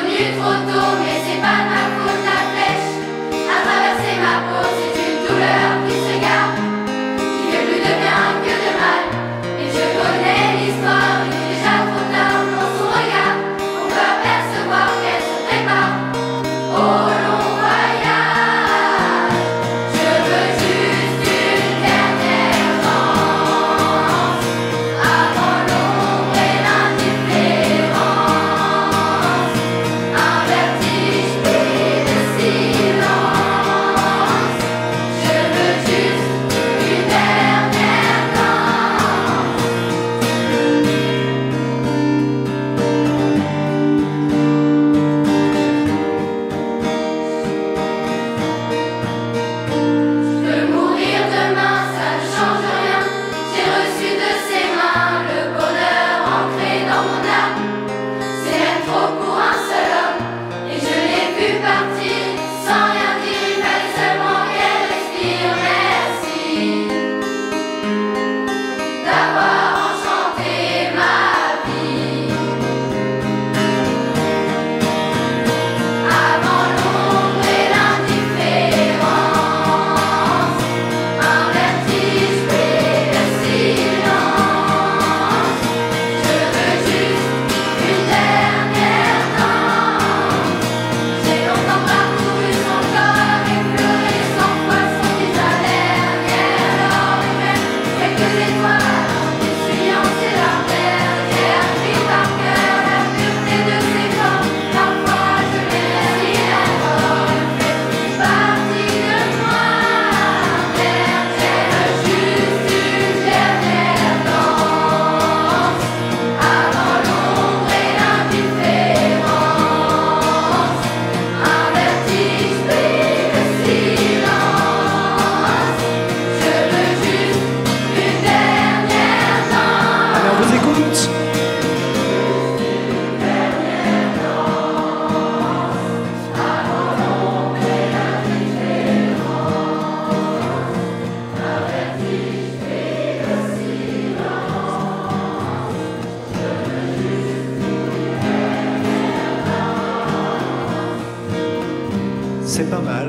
C'est pas mal.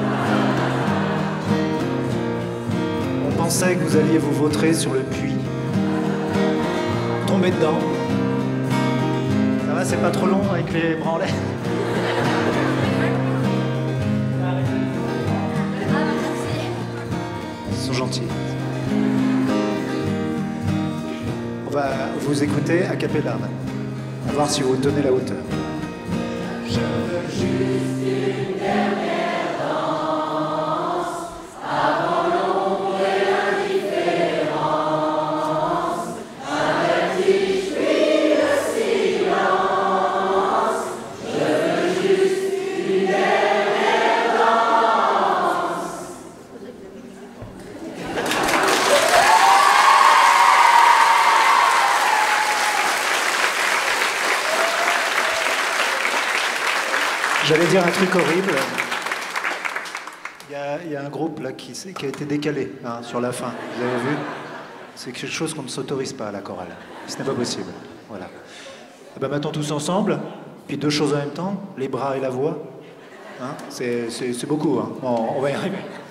On pensait que vous alliez vous vautrer sur le puits. Tomber dedans. Ça va, c'est pas trop long avec les branlets. Ils sont gentils. On va vous écouter a cappella maintenant. On va voir si vous tenez la hauteur. Je veux juste une dernière danse avant l'ombre et l'indifférence. Avertis, je puis le silence. Je veux juste une dernière danse. J'allais dire un truc horrible. Il y a un groupe là qui a été décalé hein, sur la fin. Vous avez vu? C'est quelque chose qu'on ne s'autorise pas à la chorale. Ce n'est pas possible. Voilà. Et ben maintenant tous ensemble, puis deux choses en même temps, les bras et la voix. Hein, c'est beaucoup. Hein. Bon, on va y arriver.